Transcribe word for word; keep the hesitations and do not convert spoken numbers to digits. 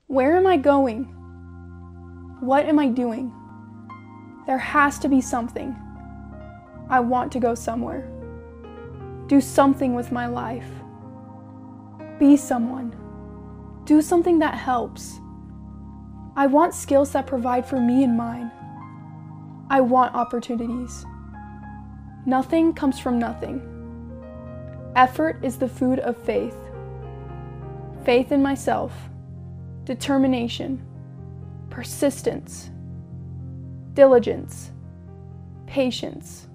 Where am I going? What am I doing? There has to be something. I want to go somewhere. Do something with my life. Be someone. Do something that helps. I want skills that provide for me and mine. I want opportunities. Nothing comes from nothing. Effort is the food of faith. Faith in myself, determination, persistence, diligence, patience,